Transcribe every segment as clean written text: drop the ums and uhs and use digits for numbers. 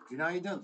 Günaydın.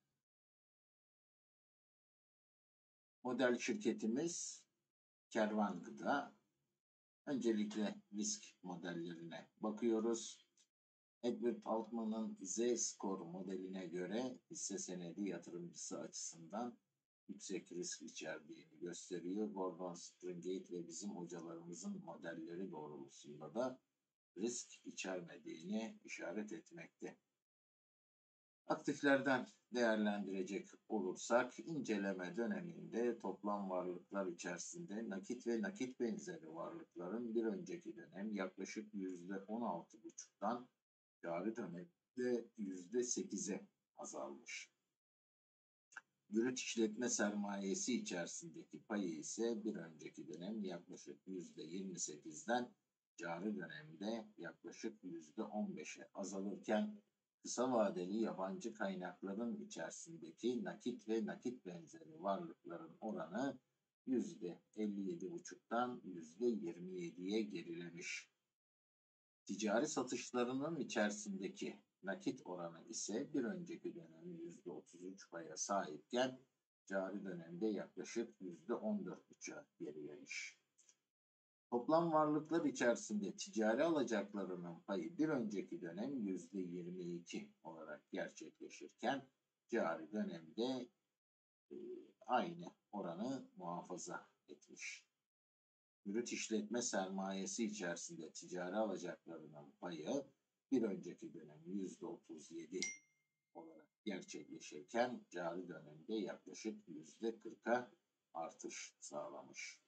Model şirketimiz Kervan Gıda. Öncelikle risk modellerine bakıyoruz. Edward Altman'ın Z-Score modeline göre hisse senedi yatırımcısı açısından yüksek risk içerdiğini gösteriyor. Gordon Springate ve bizim hocalarımızın modelleri doğrultusunda da risk içermediğini işaret etmekte. Aktiflerden değerlendirecek olursak inceleme döneminde toplam varlıklar içerisinde nakit ve nakit benzeri varlıkların bir önceki dönem yaklaşık %16,5'tan cari dönemde %8'e azalmış. Brüt işletme sermayesi içerisindeki payı ise bir önceki dönem yaklaşık %28'den cari dönemde yaklaşık %15'e azalırken kısa vadeli yabancı kaynakların içerisindeki nakit ve nakit benzeri varlıkların oranı %57,5'tan %27'ye gerilemiş. Ticari satışlarının içerisindeki nakit oranı ise bir önceki dönem %33 paya sahipken cari dönemde yaklaşık %14,5'a gerilemiş. Toplam varlıklar içerisinde ticari alacaklarının payı bir önceki dönem %22 olarak gerçekleşirken cari dönemde aynı oranı muhafaza etmiş. Brüt işletme sermayesi içerisinde ticari alacaklarının payı bir önceki dönem %37 olarak gerçekleşirken cari dönemde yaklaşık %40'a artış sağlamış.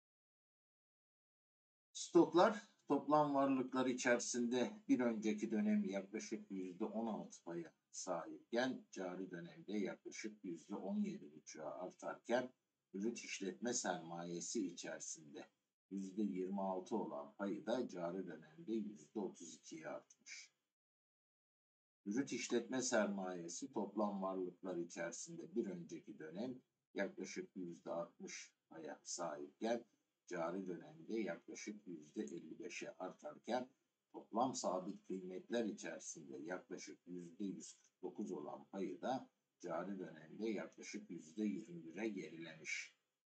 Stoklar toplam varlıklar içerisinde bir önceki dönem yaklaşık %16 paya sahipken cari dönemde yaklaşık %17,5'a artarken brüt işletme sermayesi içerisinde %26 olan payı da cari dönemde %32'ye artmış. Brüt işletme sermayesi toplam varlıklar içerisinde bir önceki dönem yaklaşık %60 paya sahipken cari dönemde yaklaşık %55'e artarken toplam sabit kıymetler içerisinde yaklaşık %149 olan payı da cari dönemde yaklaşık %21'e gerilemiş.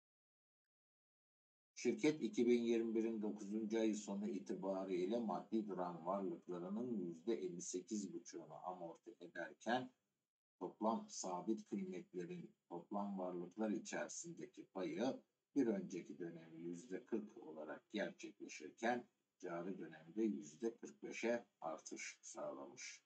Şirket 2021'in 9. ayı sonu itibariyle maddi duran varlıklarının %58,5'unu amorti ederken toplam sabit kıymetlerin toplam varlıklar içerisindeki payı bir önceki dönemi %40 olarak gerçekleşirken cari dönemde %45'e artış sağlamış.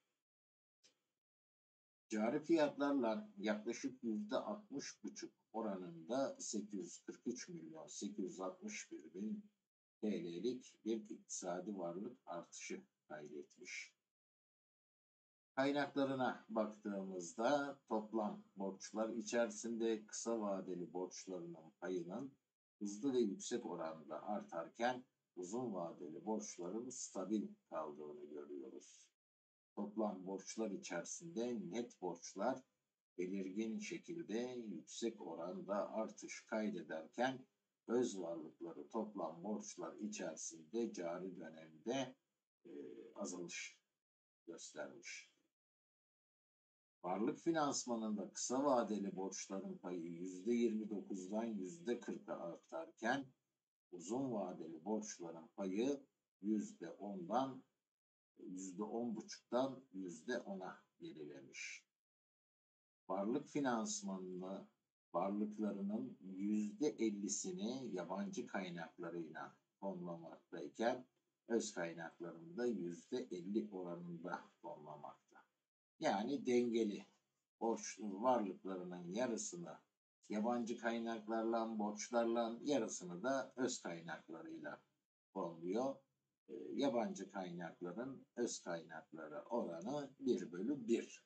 Cari fiyatlarla yaklaşık %60,5 oranında 843 milyon 861 bin TL'lik bir iktisadi varlık artışı kaydetmiş. Kaynaklarına baktığımızda toplam borçlar içerisinde kısa vadeli borçlarının payının hızlı ve yüksek oranda artarken uzun vadeli borçların stabil kaldığını görüyoruz. Toplam borçlar içerisinde net borçlar belirgin şekilde yüksek oranda artış kaydederken öz varlıkları toplam borçlar içerisinde cari dönemde azalış göstermiş. Varlık finansmanında kısa vadeli borçların payı %29'dan %40'a artarken uzun vadeli borçların payı %10'dan %10,5'tan %10'a gerilemiş. Varlık finansmanını varlıklarının %50'sini yabancı kaynaklarıyla fonlamaktayken öz kaynaklarında %50 oranında fonlamakta. Yani dengeli borç varlıklarının yarısını yabancı kaynaklarla, borçlarla yarısını da öz kaynaklarıyla fonluyor. Yabancı kaynakların öz kaynakları oranı 1/1.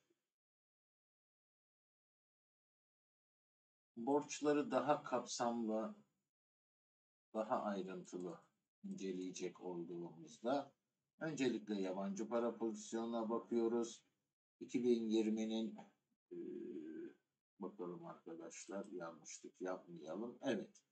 Borçları daha kapsamlı, daha ayrıntılı inceleyecek olduğumuzda öncelikle yabancı para pozisyonuna bakıyoruz. 2020'nin bakalım arkadaşlar, yanlışlık yapmayalım. Evet.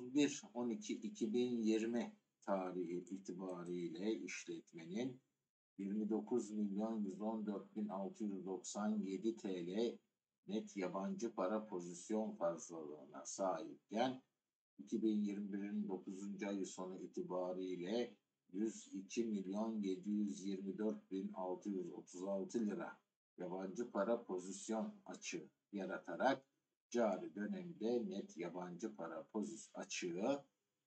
31-12-2020 tarihi itibariyle işletmenin 29.114.697 TL net yabancı para pozisyon fazlalığına sahipken 2021'in 9. ayı sonu itibariyle 102.724.636 lira yabancı para pozisyon açığı yaratarak cari dönemde net yabancı para pozisyon açığı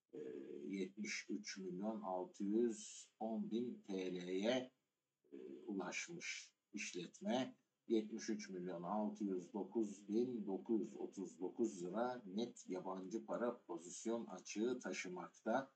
73.610.000 TL'ye ulaşmış işletme. 73.609.939 lira net yabancı para pozisyon açığı taşımakta.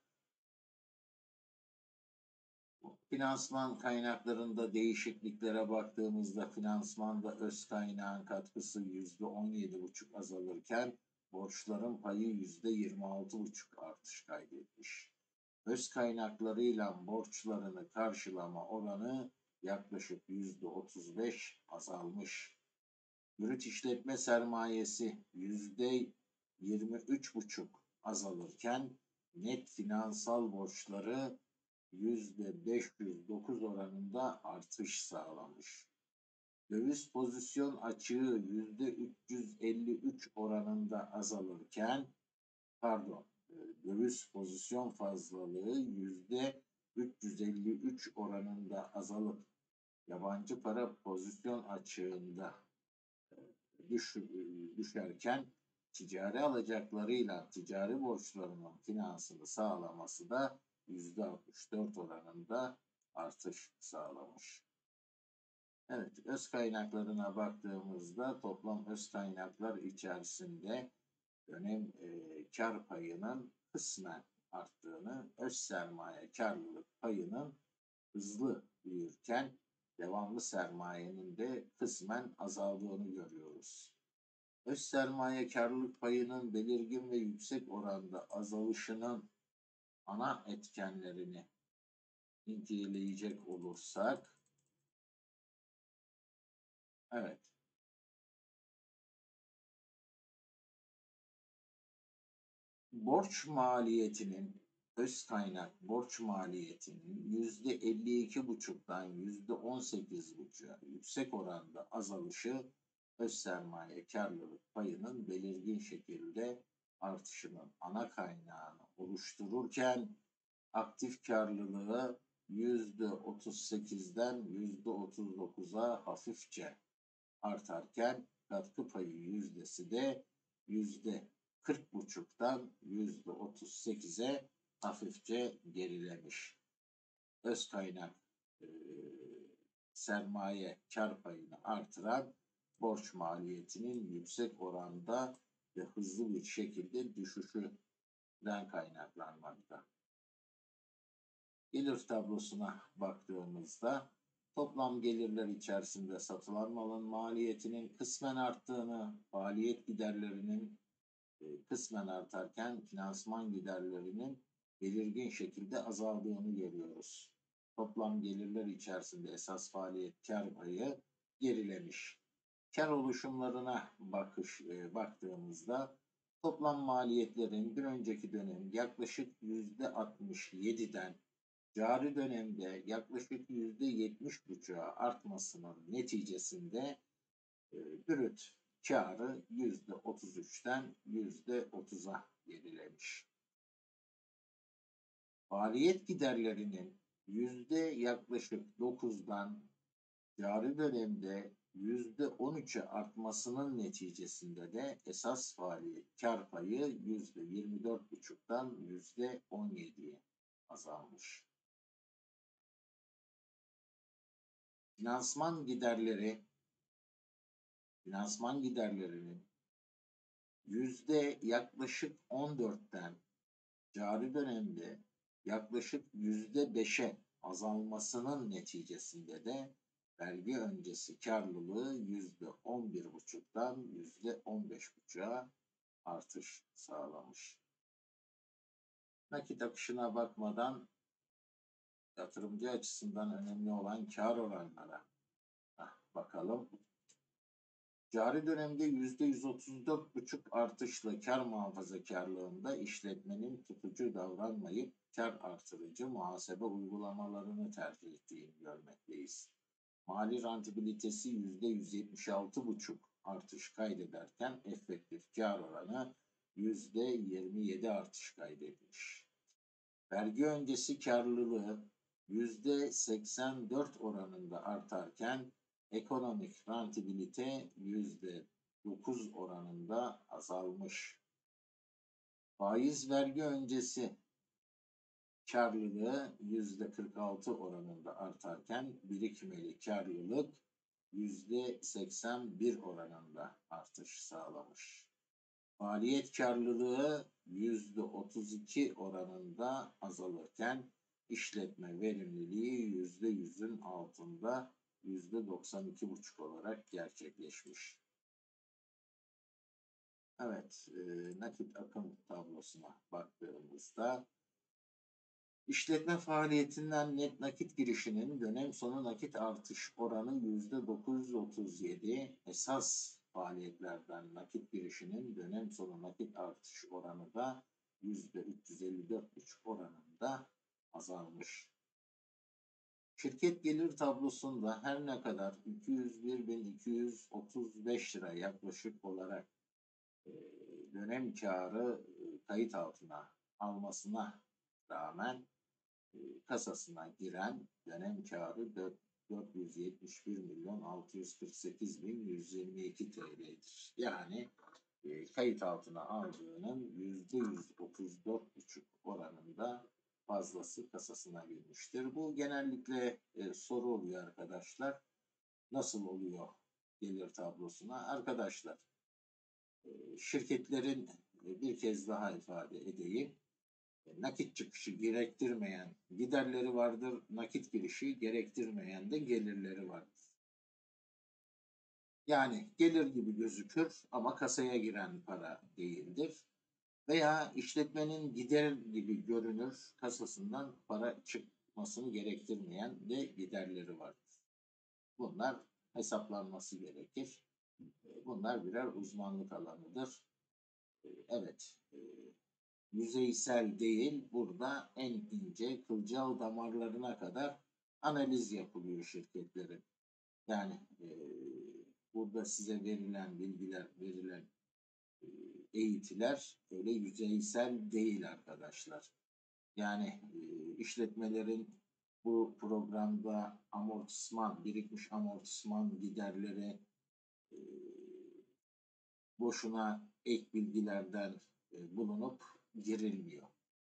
Finansman kaynaklarında değişikliklere baktığımızda finansmanda öz kaynağın katkısı %17,5 azalırken borçların payı %26,5 artış kaydetmiş. Öz kaynaklarıyla borçlarını karşılama oranı yaklaşık %35 azalmış. Brüt işletme sermayesi %23,5 azalırken net finansal borçları %509 oranında artış sağlamış. Döviz pozisyon açığı %353 oranında azalırken, döviz pozisyon fazlalığı %353 oranında azalıp yabancı para pozisyon açığında düşerken ticari alacaklarıyla ticari borçlarının finansını sağlaması da %64 oranında artış sağlamış. Evet, öz kaynaklarına baktığımızda toplam öz kaynaklar içerisinde dönem kar payının kısmen arttığını, öz sermaye karlılık payının hızlı büyürken devamlı sermayenin de kısmen azaldığını görüyoruz. Öz sermaye karlılık payının belirgin ve yüksek oranda azalışının ana etkenlerini inceleyecek olursak, evet, borç maliyetinin öz kaynak borç maliyetinin %52,5'dan %18,5'a yüksek oranda azalışı öz sermaye karlılık payının belirgin şekilde artışının ana kaynağını oluştururken aktif karlılığı %38'den %39'a hafifçe artarken katkı payı yüzdesi de %40,5'tan %38'e hafifçe gerilemiş. Öz kaynak sermaye kar payını artıran borç maliyetinin yüksek oranda ve hızlı bir şekilde düşüşünden kaynaklanmakta. Gelir tablosuna baktığımızda toplam gelirler içerisinde satılan malın maliyetinin kısmen arttığını, faaliyet giderlerinin kısmen artarken finansman giderlerinin belirgin şekilde azaldığını görüyoruz. Toplam gelirler içerisinde esas faaliyet kar payı gerilemiş. Kar oluşumlarına baktığımızda toplam maliyetlerin bir önceki dönem yaklaşık %67'den cari dönemde yaklaşık %70,5'a artmasının neticesinde brüt karı %33'ten %30'a gerilemiş. Faaliyet giderlerinin yaklaşık 9'dan cari dönemde %13'e artmasının neticesinde de esas faaliyet kar payı %24,5'tan %17'ye azalmış. Finansman giderlerinin yaklaşık 14'ten cari dönemde yaklaşık %5'e azalmasının neticesinde de vergi öncesi karlılığı %11,5'tan %15,5'a artış sağlamış. Nakit akışına bakmadan yatırımcı açısından önemli olan kar oranlara bakalım. Cari dönemde %134,5 artışla kar muhafazakarlığında işletmenin tutucu davranmayıp kar artırıcı muhasebe uygulamalarını tercih ettiğini görmekteyiz. Mali rentabilitesi %176,5 artış kaydederken efektif kar oranı %27 artış kaydetmiş. Vergi öncesi karlılığı %84 oranında artarken ekonomik rentabilite %9 oranında azalmış. Faiz vergi öncesi karlılığı %46 oranında artarken birikmeli karlılık %81 oranında artış sağlamış. Faaliyet karlılığı %32 oranında azalırken işletme verimliliği %100'ün altında %92,5 olarak gerçekleşmiş. Evet, nakit akım tablosuna baktığımızda işletme faaliyetinden net nakit girişinin dönem sonu nakit artış oranı %937, esas faaliyetlerden nakit girişinin dönem sonu nakit artış oranı da %354,5 oranında azalmış. Şirket gelir tablosunda her ne kadar 201.235 lira yaklaşık olarak dönem karı kayıt altına almasına rağmen kasasına giren dönem karı 471.648.122 TL'dir. Yani kayıt altına aldığının %134,5 oranında fazlası kasasına girmiştir. Bu genellikle soru oluyor arkadaşlar. Nasıl oluyor gelir tablosuna? Arkadaşlar şirketlerin bir kez daha ifade edeyim. Nakit çıkışı gerektirmeyen giderleri vardır, nakit girişi gerektirmeyen de gelirleri vardır. Yani gelir gibi gözükür ama kasaya giren para değildir. Veya işletmenin gider gibi görünür, kasasından para çıkmasını gerektirmeyen de giderleri vardır. Bunlar hesaplanması gerekir. Bunlar birer uzmanlık alanıdır. Evet, yüzeysel değil, burada en ince kılcal damarlarına kadar analiz yapılıyor şirketlerin. Yani burada size verilen bilgiler, verilen eğitiler öyle yüzeysel değil arkadaşlar. Yani işletmelerin bu programda amortisman, birikmiş amortisman giderleri boşuna ek bilgilerden bulunup girilmiyor.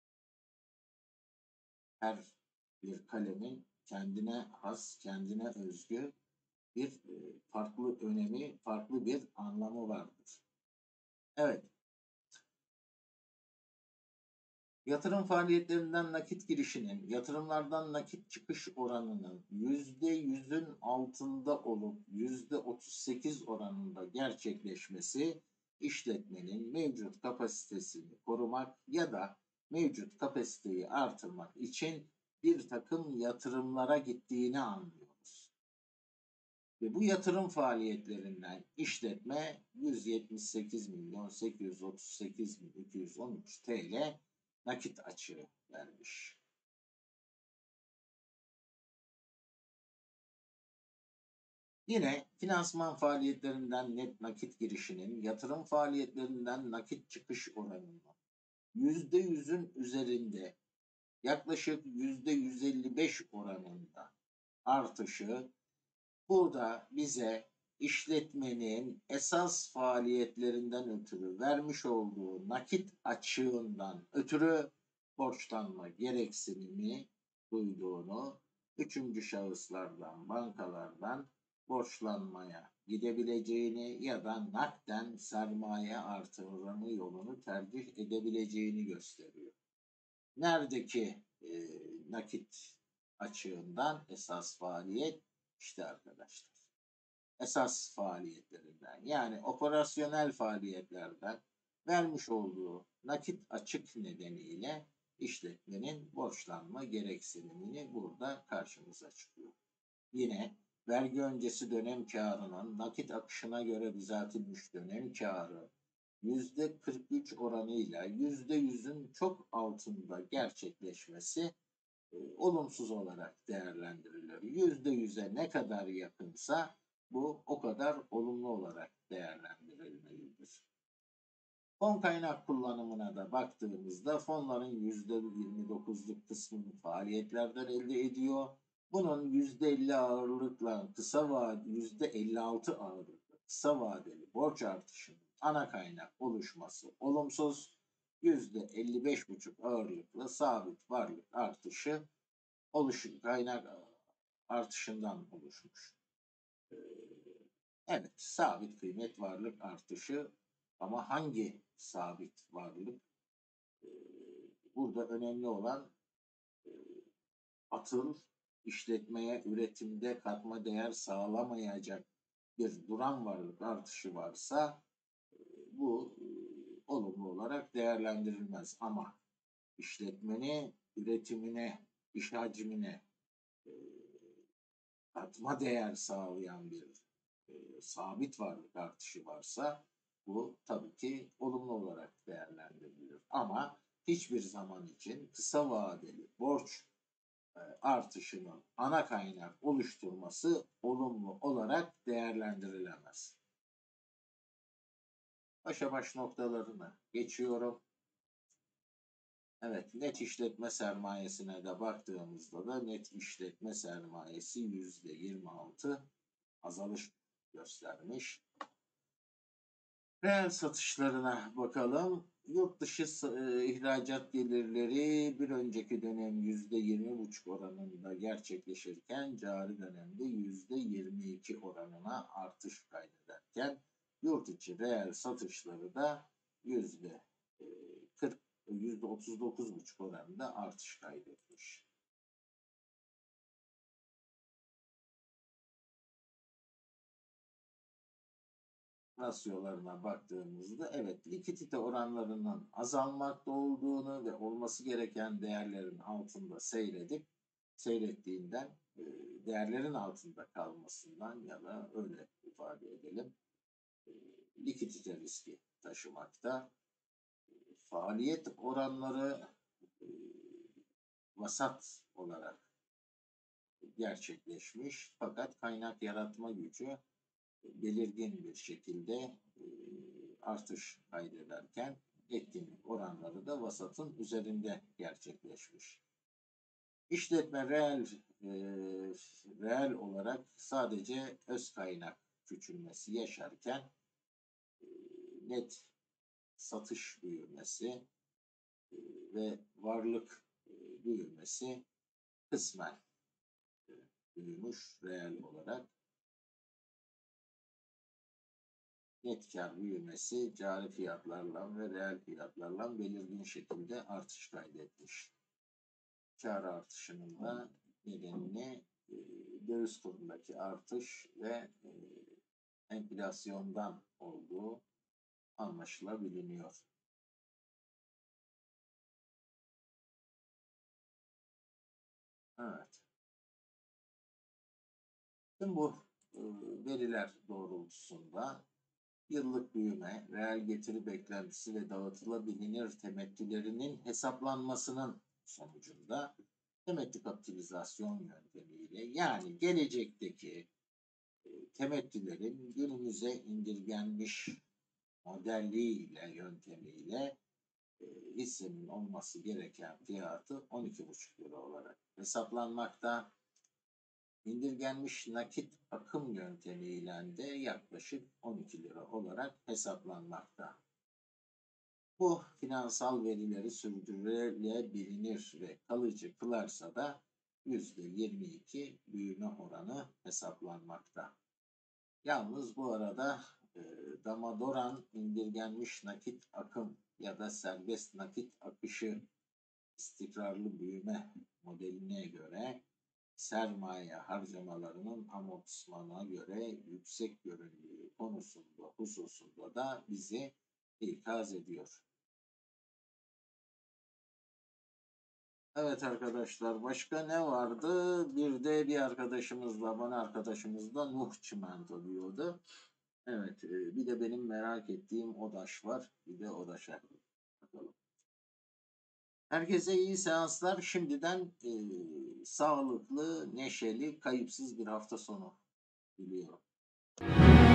Her bir kalemin kendine has, kendine özgü bir farklı önemi, farklı bir anlamı vardır. Evet. Yatırım faaliyetlerinden nakit girişinin, yatırımlardan nakit çıkış oranının %100'ün altında olup %38 oranında gerçekleşmesi, işletmenin mevcut kapasitesini korumak ya da mevcut kapasiteyi artırmak için bir takım yatırımlara gittiğini anlıyoruz. Ve bu yatırım faaliyetlerinden işletme 178.838.213 TL nakit açığı vermiş. Yine finansman faaliyetlerinden net nakit girişinin yatırım faaliyetlerinden nakit çıkış oranının %100'ün üzerinde yaklaşık %155 oranında artışı burada bize işletmenin esas faaliyetlerinden ötürü vermiş olduğu nakit açığından ötürü borçlanma gereksinimi duyduğunu, üçüncü şahıslardan, bankalardan borçlanmaya gidebileceğini ya da nakden sermaye artırımı yolunu tercih edebileceğini gösteriyor. Neredeki nakit açığından esas faaliyet? İşte arkadaşlar, esas faaliyetlerinden yani operasyonel faaliyetlerden vermiş olduğu nakit açık nedeniyle işletmenin borçlanma gereksinimini burada karşımıza çıkıyor. Yine vergi öncesi dönem karının nakit akışına göre düzeltilmiş dönem karı %43 oranıyla %100'ün çok altında gerçekleşmesi olumsuz olarak değerlendirilir. %100'e ne kadar yakınsa bu o kadar olumlu olarak değerlendirilmelidir. Fon kaynak kullanımına da baktığımızda fonların %29'luk kısmını faaliyetlerden elde ediyor. Bunun %50 ağırlıkla %56 ağırlıkla kısa vadeli borç artışının ana kaynak oluşması olumsuz. %55,5 ağırlıklı sabit varlık artışı kaynak artışından oluşmuş. Evet, sabit kıymet varlık artışı ama hangi sabit varlık? Burada önemli olan atıl, işletmeye, üretimde katma değer sağlamayacak bir duran varlık artışı varsa bu olumlu olarak değerlendirilmez. Ama işletmenin üretimine, iş hacmine katma değer sağlayan bir sabit varlık artışı varsa bu tabii ki olumlu olarak değerlendirilir. Ama hiçbir zaman için kısa vadeli borç artışının ana kaynak oluşturması olumlu olarak değerlendirilemez. Başa baş noktalarına geçiyorum. Evet, net işletme sermayesine de baktığımızda da net işletme sermayesi %26 azalış göstermiş. Reel satışlarına bakalım. Yurt dışı ihracat gelirleri bir önceki dönem %20,5 oranında gerçekleşirken cari dönemde %22 oranına artış kaydederken yurt içi reel satışları da %39,5 oranında artış kaydetmiş. Rasyolarına baktığımızda evet likidite oranlarının azalmakta olduğunu ve olması gereken değerlerin altında seyrettiğinden değerlerin altında kalmasından ya da öyle ifade edelim likidite riski taşımakta. Faaliyet oranları vasat olarak gerçekleşmiş fakat kaynak yaratma gücü belirgin bir şekilde artış kaydederken etkinlik oranları da vasatın üzerinde gerçekleşmiş. İşletme reel olarak sadece öz kaynak küçülmesi yaşarken net satış büyümesi ve varlık büyümesi kısmen büyümüş reel olarak. Net kar büyümesi cari fiyatlarla ve reel fiyatlarla belirgin şekilde artış kaydetmiş. Kar artışının da nedenini döviz kurundaki artış ve enflasyondan olduğu anlaşılabiliyor. Evet. Tüm bu veriler doğrultusunda yıllık büyüme, reel getiri beklentisi ve dağıtılabilir temettülerinin hesaplanmasının sonucunda temettü kapitalizasyon yöntemiyle yani gelecekteki temettülerin günümüze indirgenmiş modelliyle, yöntemiyle hissenin olması gereken fiyatı 12,5 lira olarak hesaplanmakta. İndirgenmiş nakit akım yöntemiyle de yaklaşık 12 lira olarak hesaplanmakta. Bu finansal verileri sürdürülebilir ve kalıcı kılarsa da %22 büyüme oranı hesaplanmakta. Yalnız bu arada Damadoran indirgenmiş nakit akım ya da serbest nakit akışı istikrarlı büyüme modeline göre sermaye harcamalarının amortismana göre yüksek göründüğü hususunda da bizi ikaz ediyor. Evet arkadaşlar, başka ne vardı? Bir de bir arkadaşımızla, bana arkadaşımız da Nuh Çimento diyordu. Evet, bir de benim merak ettiğim ODAŞ var. Bir de ODAŞ'a bakalım. Herkese iyi seanslar. Şimdiden sağlıklı, neşeli, kayıpsız bir hafta sonu diliyorum.